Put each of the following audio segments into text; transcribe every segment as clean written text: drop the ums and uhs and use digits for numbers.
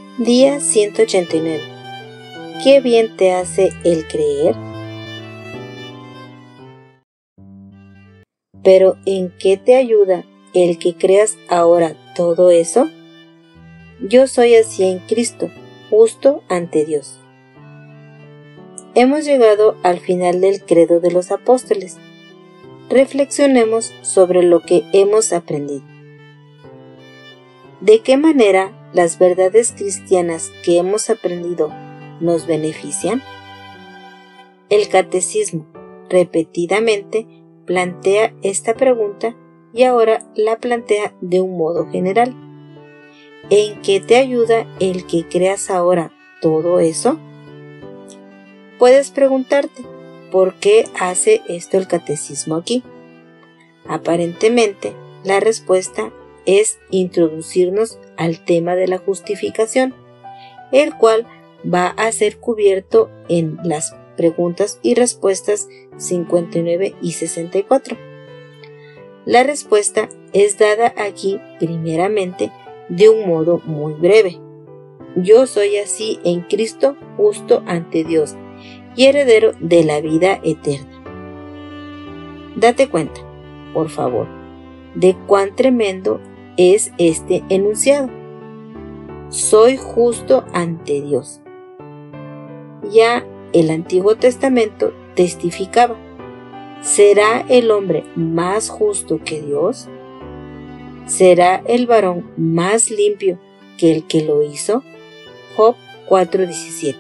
Día 189. ¿Qué bien te hace el creer? ¿Pero en qué te ayuda el que creas ahora todo eso? Yo soy así en Cristo, justo ante Dios. Hemos llegado al final del credo de los apóstoles. Reflexionemos sobre lo que hemos aprendido. ¿De qué manera las verdades cristianas que hemos aprendido nos benefician? El catecismo repetidamente plantea esta pregunta y ahora la plantea de un modo general. ¿En qué te ayuda el que creas ahora todo eso? Puedes preguntarte, ¿por qué hace esto el catecismo aquí? Aparentemente, la respuesta es introducirnos al tema de la justificación, el cual va a ser cubierto en las preguntas y respuestas 59 y 64. La respuesta es dada aquí primeramente de un modo muy breve. Yo soy así en Cristo, justo ante Dios y heredero de la vida eterna. Date cuenta, por favor, de cuán tremendo es este enunciado. Soy justo ante Dios. Ya el Antiguo Testamento testificaba: ¿será el hombre más justo que Dios? ¿Será el varón más limpio que el que lo hizo? Job 4:17.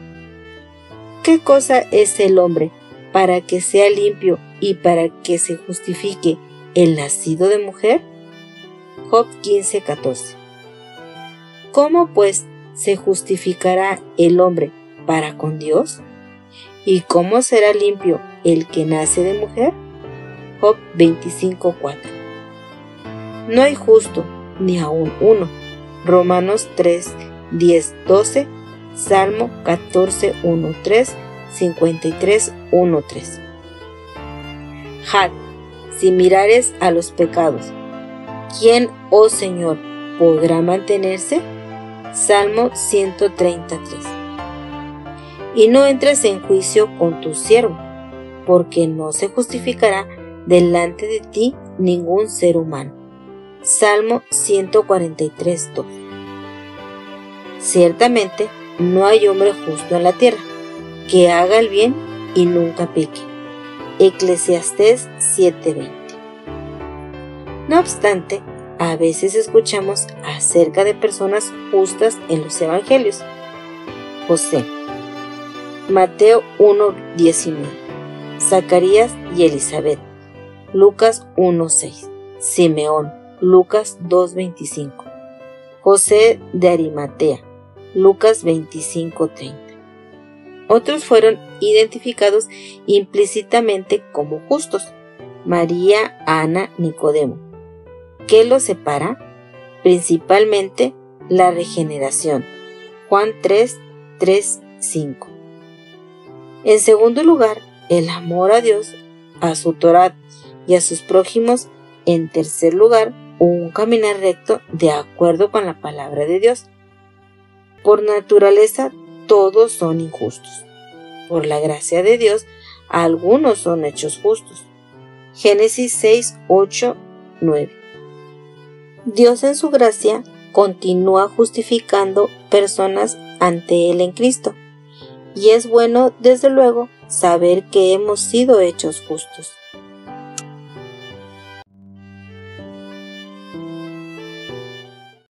¿Qué cosa es el hombre para que sea limpio y para que se justifique el nacido de mujer? Job 15:14. ¿Cómo pues se justificará el hombre para con Dios? ¿Y cómo será limpio el que nace de mujer? Job 25:4. No hay justo, ni aun uno. Romanos 3:10-12, Salmo 14:1-3, 53:1-3. Jad, si mirares a los pecados, ¿quién, oh Señor, podrá mantenerse? Salmo 133. Y no entres en juicio con tu siervo, porque no se justificará delante de ti ningún ser humano. Salmo 143:2. Ciertamente no hay hombre justo en la tierra, que haga el bien y nunca peque. Eclesiastés 7:20. No obstante, a veces escuchamos acerca de personas justas en los evangelios. José, Mateo 1:19, Zacarías y Elizabeth, Lucas 1:6, Simeón, Lucas 2:25, José de Arimatea, Lucas 25:30. Otros fueron identificados implícitamente como justos: María, Ana, Nicodemo. ¿Qué los separa? Principalmente la regeneración. Juan 3:5. En segundo lugar, el amor a Dios, a su Torá y a sus prójimos. En tercer lugar, un caminar recto de acuerdo con la palabra de Dios. Por naturaleza, todos son injustos. Por la gracia de Dios, algunos son hechos justos. Génesis 6:8-9. Dios en su gracia continúa justificando personas ante Él en Cristo, y es bueno, desde luego, saber que hemos sido hechos justos.